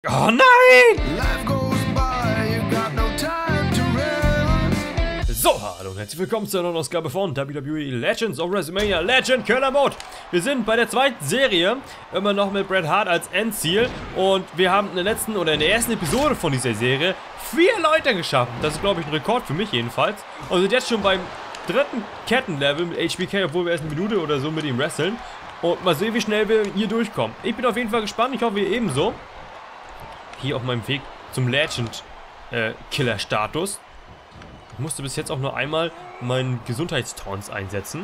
Oh nein! Life goes by, you got no time to rest. So, hallo und herzlich willkommen zu einer neuen Ausgabe von WWE Legends of WrestleMania Legend Killer Mode. Wir sind bei der zweiten Serie, immer noch mit Bret Hart als Endziel. Und wir haben in der letzten oder in der ersten Episode von dieser Serie 4 Leute geschaffen. Das ist, glaube ich, ein Rekord für mich jedenfalls. Und sind jetzt schon beim dritten Kettenlevel mit HBK, obwohl wir erst eine Minute oder so mit ihm wresteln. Und mal sehen, wie schnell wir hier durchkommen. Ich bin auf jeden Fall gespannt, ich hoffe, ihr ebenso. Hier auf meinem Weg zum Legend-Killer-Status. Ich musste bis jetzt auch nur einmal meinen Gesundheitstaunts einsetzen.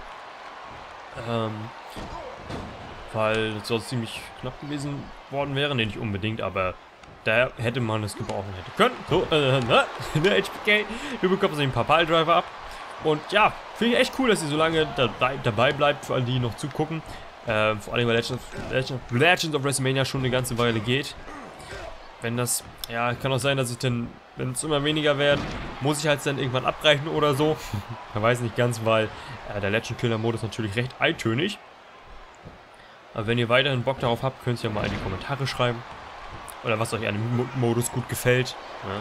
Weil das sonst ziemlich knapp gewesen worden wäre. Ne, nicht unbedingt, aber da hätte man es gebrauchen können. So, der HBK, du bekommst ein paar Piledriver ab. Und ja, finde ich echt cool, dass ihr so lange dabei bleibt, für alle, die noch zugucken. Vor allem, weil Legends of WrestleMania schon eine ganze Weile geht. Wenn das, ja, kann auch sein, dass ich dann, wenn es immer weniger werden, muss ich halt dann irgendwann abbrechen oder so. Man weiß nicht ganz, weil der Legend Killer Modus natürlich recht eintönig. Aber wenn ihr weiterhin Bock darauf habt, könnt ihr ja mal in die Kommentare schreiben. Oder was euch an dem Modus gut gefällt.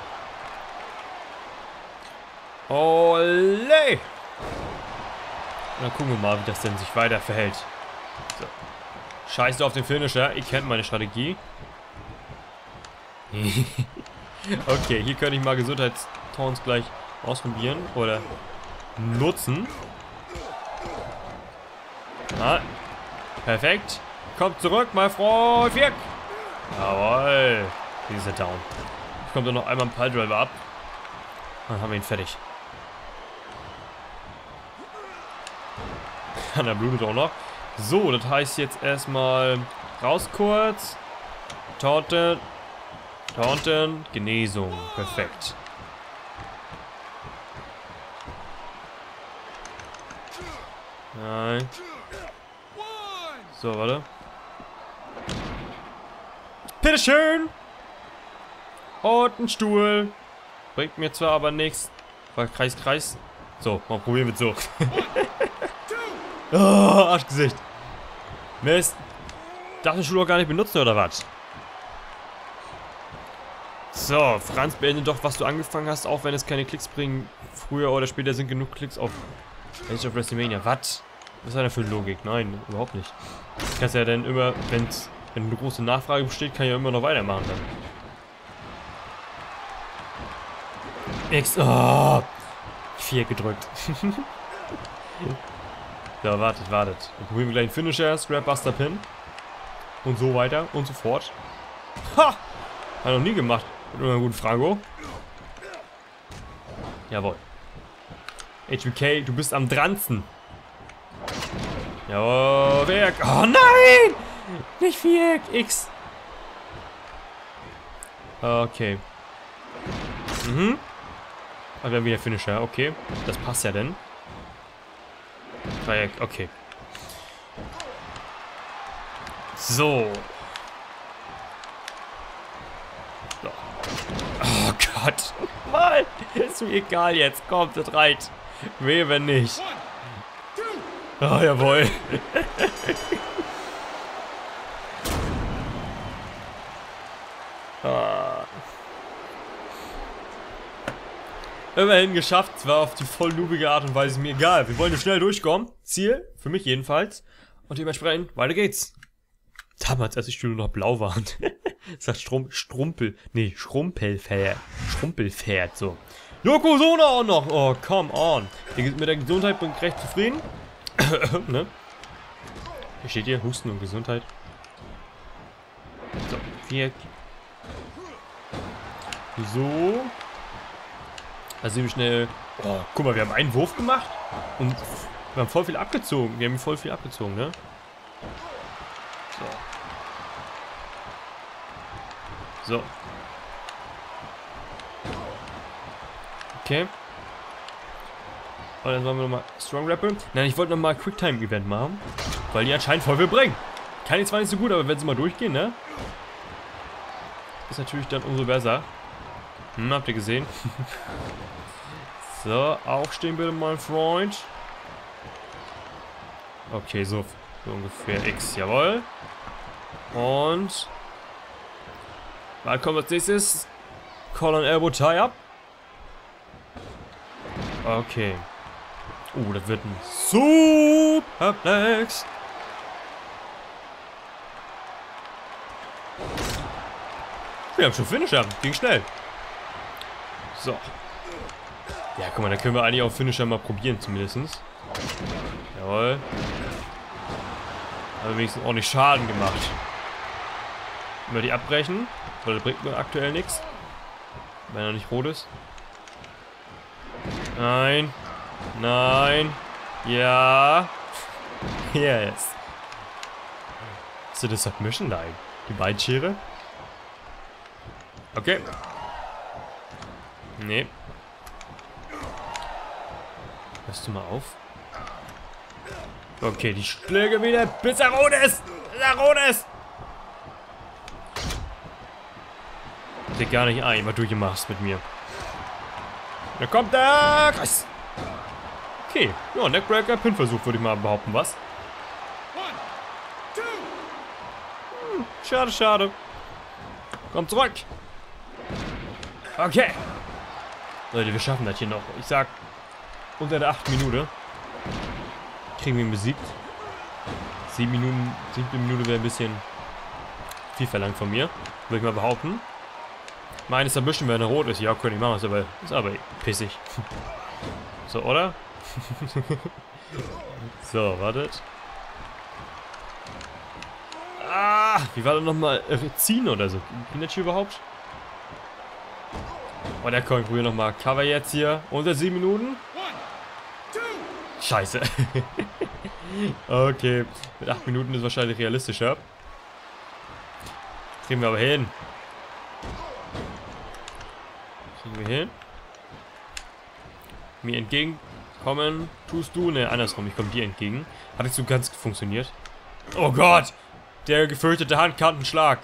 Ja. Olé! Und dann gucken wir mal, wie das denn sich weiter verhält. So. Scheiße auf den Finisher, ihr kennt meine Strategie. Okay, hier könnte ich mal Gesundheitstaunts gleich ausprobieren oder nutzen. Ah, perfekt. Kommt zurück, mein Freund. Wirk. Jawohl. Dieser Down. Ich komme dann noch einmal ein Piledriver ab. Dann haben wir ihn fertig. Der blutet auch noch. So, das heißt jetzt erstmal raus kurz. Taunten. Taunten, Genesung, perfekt. Nein. So, warte. Bitteschön! Und ein Stuhl. Bringt mir zwar aber nichts. Weil Kreis, Kreis. So, mal probieren wir es so. Oh, Arschgesicht. Mist. Darf den Stuhl auch gar nicht benutzen, oder was? So, Franz, beende doch, was du angefangen hast, auch wenn es keine Klicks bringen. Früher oder später sind genug Klicks auf Age of WrestleMania. Was? Was ist da für Logik? Nein, überhaupt nicht. Du kannst ja dann immer, wenn eine große Nachfrage besteht, kann ich ja immer noch weitermachen dann. X. Oh! 4 gedrückt. So, wartet. Dann probieren wir gleich einen Finisher, Scrapbuster Pin. Und so weiter und so fort. Ha! Hat noch nie gemacht. Mit einem guten Franco. Jawohl. HBK, du bist am dranzen. Jawohl, Werk. Oh nein! Nicht Viereck, X. Okay. Aber wir haben wieder Finisher, okay. Das passt ja denn. Dreieck, okay. So. Oh Gott. Mann, ist mir egal jetzt. Kommt, das reicht. Wehe, wenn nicht. Oh, jawohl. Immerhin geschafft. Zwar auf die voll noobige Art und Weise, mir egal. Wir wollen nur schnell durchkommen. Ziel, für mich jedenfalls. Und dementsprechend, weiter geht's. Damals, als die Stühle noch blau waren. Das sagt Schrumpelpferd, so. Yokozuna auch noch. Oh, come on. Mit der Gesundheit bin ich recht zufrieden. Ne? Hier steht hier, Husten und Gesundheit. So, 4. So. Also sehen wir schnell. Oh, guck mal, wir haben einen Wurf gemacht. Und wir haben voll viel abgezogen. Ne? So. Okay. Und dann wollen wir nochmal Strong Rappel. Nein, ich wollte nochmal Quicktime Event machen. Weil die anscheinend voll viel bringen. Kann jetzt zwar nicht so gut, aber wenn sie mal durchgehen, ne? Ist natürlich dann umso besser. Habt ihr gesehen? So, aufstehen bitte, mein Freund. Okay, so ungefähr X, jawohl. Und Bald kommt als nächstes. Collar Elbow Tie-Up. Okay. Das wird ein Superplex. Wir haben schon Finisher. Ging schnell. So. Ja, guck mal, da können wir eigentlich auch Finisher mal probieren, zumindest. Jawohl. Aber wenigstens ordentlich Schaden gemacht. Wenn wir die abbrechen, weil das bringt mir aktuell nichts. Wenn er nicht rot ist. Nein. Nein. Ja. Yes. Ist das Submission? Nein. Die Beinschere? Okay. Nee. Hörst du mal auf? Okay, die Schläge wieder, bis er rot ist! Bis er rot ist! Seht gar nicht ein, was du hier machst mit mir. Da kommt der Kreis. Okay, ja, Neckbreaker, Pinversuch würde ich mal behaupten, was? Schade, schade. Komm zurück. Okay. Leute, wir schaffen das hier noch. Ich sag, unter der 8. Minute kriegen wir ihn besiegt. 7 Minuten, 7. Minute wäre ein bisschen viel verlangt von mir. Würde ich mal behaupten. Meines Submission, wenn er rot ist. Ja, könnte ich machen, ist aber pissig. So, oder? So, wartet. Ah, wie war das nochmal? Ziehen oder so? Ging das hier überhaupt? Oh, der kommt. Probieren nochmal. Cover jetzt hier. Unter 7 Minuten. Scheiße. Okay. Mit 8 Minuten ist wahrscheinlich realistischer. Kriegen wir aber hin. Kriegen wir hin. Mir entgegenkommen. Tust du? Ne, andersrum. Ich komme dir entgegen. Hat nicht so ganz funktioniert. Oh Gott! Der gefürchtete Handkantenschlag.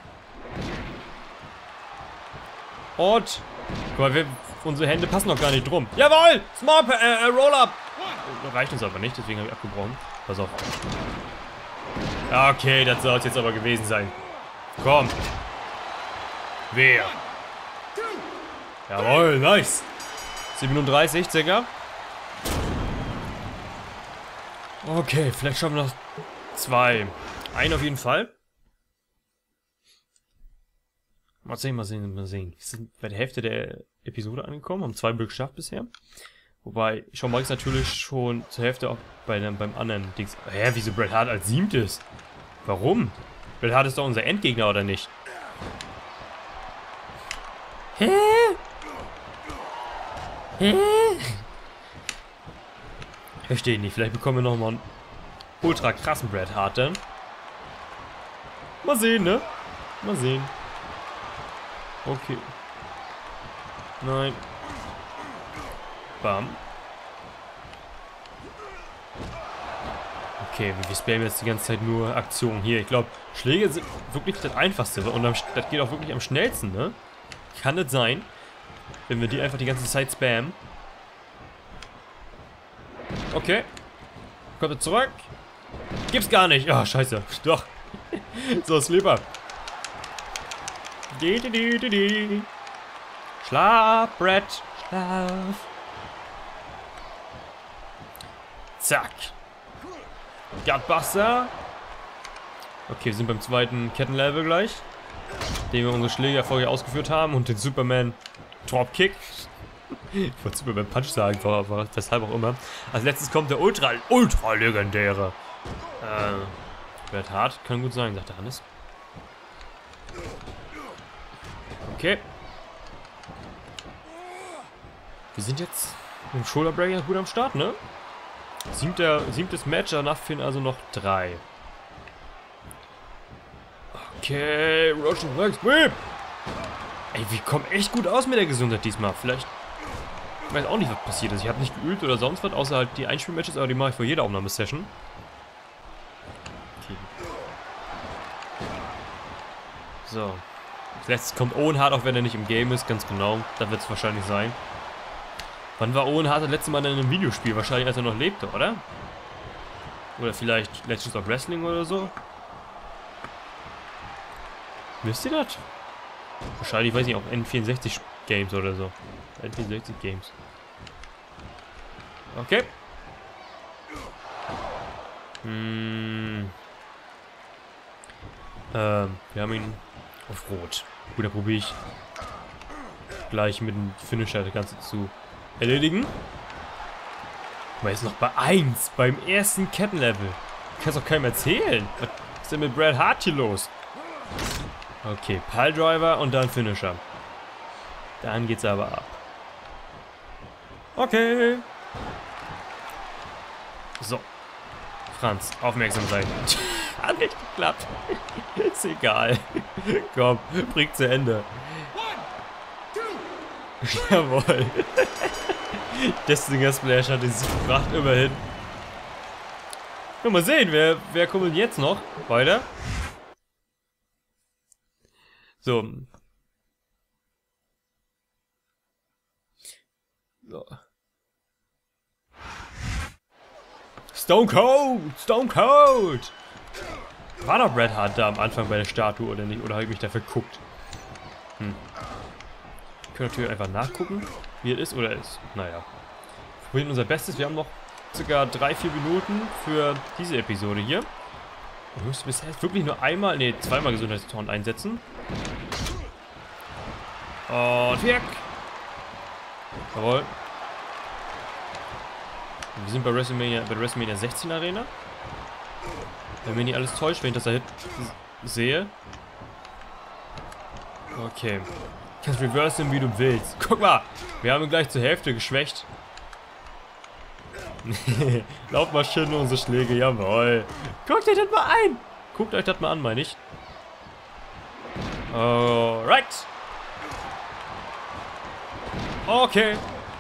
Und. Guck mal, unsere Hände passen noch gar nicht drum. Jawohl! Small Roll-Up! Reicht uns aber nicht, deswegen habe ich abgebrochen. Pass auf. Okay, das soll es jetzt aber gewesen sein. Komm. Wer? Jawohl, nice. 37 circa. Okay, vielleicht schaffen wir noch 2. Einen auf jeden Fall. Mal sehen, mal sehen, mal sehen. Wir sind bei der Hälfte der Episode angekommen, haben 2 Blöcke geschafft bisher. Wobei, Shawn Michaels natürlich schon zur Hälfte auch beim anderen Dings. Hä, wieso Bret Hart als 7.? Warum? Bret Hart ist doch unser Endgegner, oder nicht? Hä? Hä? Verstehe nicht. Vielleicht bekommen wir nochmal einen ultra krassen Bret Hart dann. Mal sehen, ne? Mal sehen. Okay. Nein. Bam. Okay, wir spammen jetzt die ganze Zeit nur Aktionen hier. Ich glaube, Schläge sind wirklich das Einfachste. Und das geht auch wirklich am schnellsten, ne? Kann das sein, wenn wir die einfach die ganze Zeit spammen? Okay. Kommt er zurück? Gibt's gar nicht. Ah, oh, scheiße. Doch. So, Sleeper. Schlaf, Brett. Schlaf. Zack. Gutbuster. Okay, wir sind beim zweiten Kettenlevel gleich. Den wir unsere Schläge vorher ausgeführt haben. Und den Superman Dropkick. Ich wollte Superman Punch sagen, weshalb auch immer. Als letztes kommt der ultra legendäre. Bret Hart. Kann gut sein, sagt der Hannes. Okay. Wir sind jetzt im Shoulderbreaker gut am Start, ne? Siebtes Match, danach fehlen also noch 3. Okay, Russian Leg Sweep. Ey, wir kommen echt gut aus mit der Gesundheit diesmal. Vielleicht, ich weiß auch nicht, was passiert ist. Ich habe nicht geübt oder sonst was, außer halt die Einspielmatches, aber die mache ich vor jeder Aufnahmesession. Okay. So. Als letztes kommt Owen Hart, auch wenn er nicht im Game ist, ganz genau. Da wird es wahrscheinlich sein. Wann war Owen Hart das letzte Mal in einem Videospiel? Wahrscheinlich, als er noch lebte, oder? Oder vielleicht Legends of Wrestling oder so? Wisst ihr das? Wahrscheinlich, weiß ich auch, N64 Games oder so. N64 Games. Okay. Wir haben ihn auf Rot. Gut, da probiere ich gleich mit dem Finisher das Ganze zu erledigen. Aber jetzt noch bei 1, beim ersten Kettenlevel. Kannst doch keinem erzählen. Was ist denn mit Bret Hart hier los? Okay, Piledriver und dann Finisher. Dann geht's aber ab. Okay. So. Franz, aufmerksam sein. Hat nicht geklappt. Ist egal. Komm, bring zu Ende. Jawohl. Destinger Splash hat es gebracht, immerhin. Mal sehen, wer kommt denn jetzt noch weiter? So. Stone Cold! Stone Cold! War doch Bret Hart da am Anfang bei der Statue oder nicht? Oder habe ich mich da verguckt? Wir können natürlich einfach nachgucken, wie es ist oder ist. Naja. Wir probieren unser Bestes. Wir haben noch ca. 3-4 Minuten für diese Episode hier. Wir müssen bisher wirklich nur zweimal Gesundheitstorn einsetzen. Und weg! Jawohl. Wir sind bei WrestleMania 16 Arena. Wenn mich nicht alles täuscht, wenn ich das da sehe. Okay. Kannst reversen, wie du willst. Guck mal, wir haben ihn gleich zur Hälfte geschwächt. Laufmaschine, unsere Schläge, jawohl. Guckt euch das mal ein. Guckt euch das mal an, meine ich. Alright. Okay.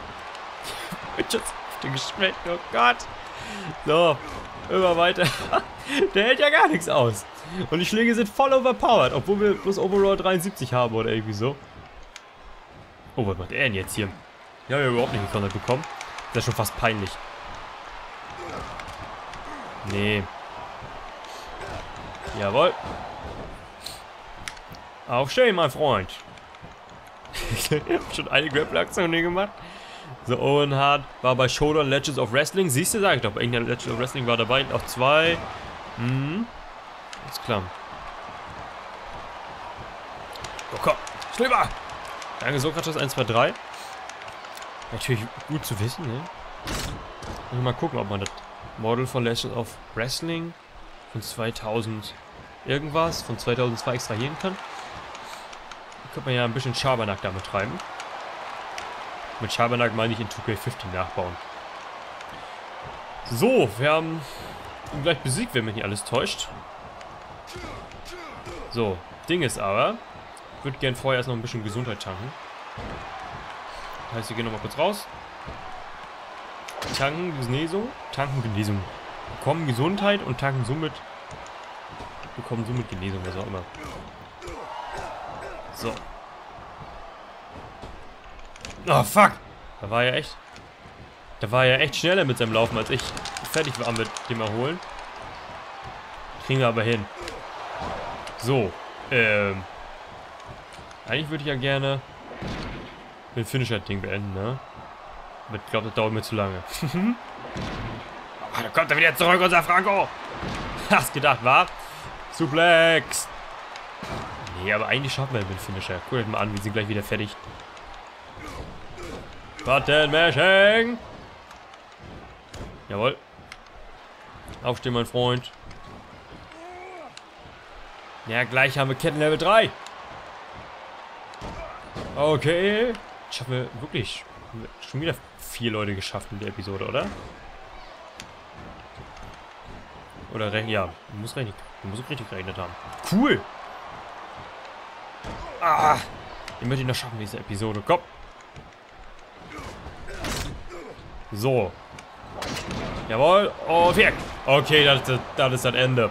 Geschmeckt, oh Gott. So, immer weiter. Der hält ja gar nichts aus. Und die Schläge sind voll overpowered, obwohl wir bloß Overall 73 haben oder irgendwie so. Oh, was macht er denn jetzt hier? Ja, wir haben überhaupt nicht gekonnt bekommen. Das ist ja schon fast peinlich. Nee. Jawohl. Aufstehen, mein Freund. Ich hab schon eine Grapple-Aktion hier gemacht. So, Owen Hart war bei Showdown Legends of Wrestling. Siehst du, sag ich doch. Irgendein Legends of Wrestling war dabei. Auch 2. Ist klar. Oh, komm. Schlimmer. Danke, Sokrates. 1, 2, 3. Natürlich gut zu wissen, ne? Mal gucken, ob man das Model von Legends of Wrestling von 2000 irgendwas, von 2002 extrahieren kann. Da könnte man ja ein bisschen Schabernack damit treiben. Mit Schabernack meine ich in 2K15 nachbauen. So, wir haben ihn gleich besiegt, wenn mich nicht alles täuscht. So, Ding ist aber, ich würde gerne vorher erst noch ein bisschen Gesundheit tanken. Das heißt, wir gehen nochmal kurz raus. Tanken Genesung. Bekommen Gesundheit und tanken somit. Bekommen somit Genesung, was auch immer. So. Oh, fuck! Da war er echt schneller mit seinem Laufen, als ich fertig war mit dem Erholen. Kriegen wir aber hin. So. Eigentlich würde ich ja gerne den Finisher-Ding beenden, ne? Aber ich glaube, das dauert mir zu lange. Da kommt er wieder zurück, unser Franco! Hast gedacht, wa? Suplex! Nee, aber eigentlich schaffen wir den Finisher. Guck euch mal an, wir sind gleich wieder fertig. Button Mashing! Jawohl. Aufstehen, mein Freund. Ja, gleich haben wir Kettenlevel 3. Okay. Schaffen wir wirklich schon wieder 4 Leute geschafft in der Episode, oder? Oder ja, muss richtig gerechnet haben. Cool! Ah! Den möchte ich noch schaffen, diese Episode. Komm! So. Jawohl. Oh, weg! Okay, das ist das Ende.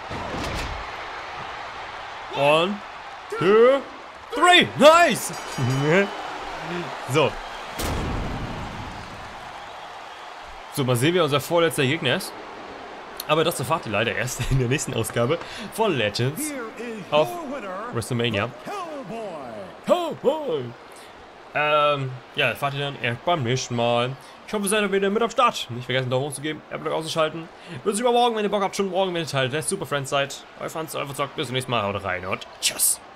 1, 2, 3! Nice! So. So, mal sehen, wer unser vorletzter Gegner ist. Aber das erfahrt ihr leider erst in der nächsten Ausgabe von Legends of WrestleMania. Ho, ho. Ja, erfahrt ihr dann erst beim nächsten Mal. Ich hoffe, ihr seid wieder mit am Start. Nicht vergessen, Daumen hoch zu geben, Airblock auszuschalten. Bis übermorgen, wenn ihr Bock habt, schon morgen, wenn ihr Teil der Super Friends seid. Euer Franz, euer Zock, bis zum nächsten Mal, haut rein und tschüss.